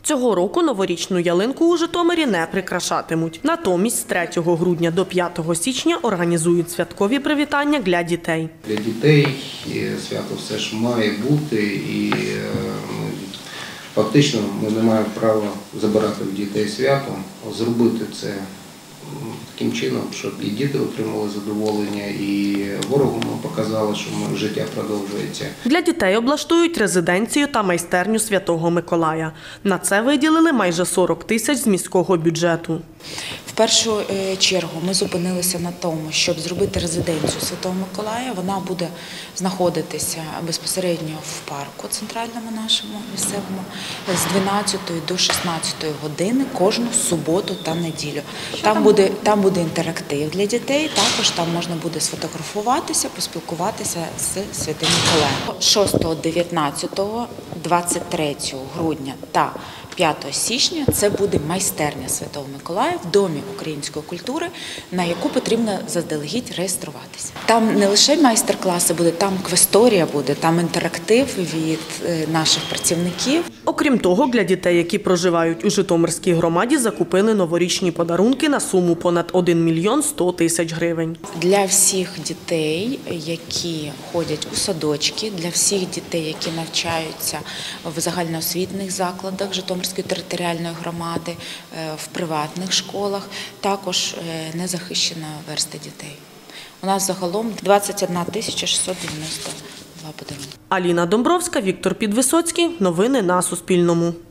Цього року новорічну ялинку у Житомирі не прикрашатимуть. Натомість з 3 грудня до 5 січня організують святкові привітання для дітей. Для дітей свято все ж має бути і фактично ми не маємо права забирати в дітей свято, зробити це таким чином, щоб і діти отримали задоволення, і ворогу ми показали, що життя продовжується. Для дітей облаштують резиденцію та майстерню Святого Миколая. На це виділили майже 40 тисяч з міського бюджету. В першу чергу ми зупинилися на тому, щоб зробити резиденцію Святого Миколая. Вона буде знаходитися безпосередньо в парку центральному нашому місцевому з 12 до 16 години кожну суботу та неділю. Там буде інтерактив для дітей, також там можна буде сфотографуватися, поспілкуватися з Святим Миколаєм. 6, 19, 23 грудня та 5 січня це буде майстерня Святого Миколая в Домі української культури, на яку потрібно заздалегідь реєструватися. Там не лише майстер-класи буде, там квесторія буде, там інтерактив від наших працівників. Окрім того, для дітей, які проживають у Житомирській громаді, закупили новорічні подарунки на суму понад 1 мільйон 100 тисяч гривень. Для всіх дітей, які ходять у садочки, для всіх дітей, які навчаються в загальноосвітніх закладах Житомирської територіальної громади, в приватних школах, також незахищена верства дітей. У нас загалом 21 692 подарунки. Аліна Домбровська, Віктор Підвисоцький. Новини на Суспільному.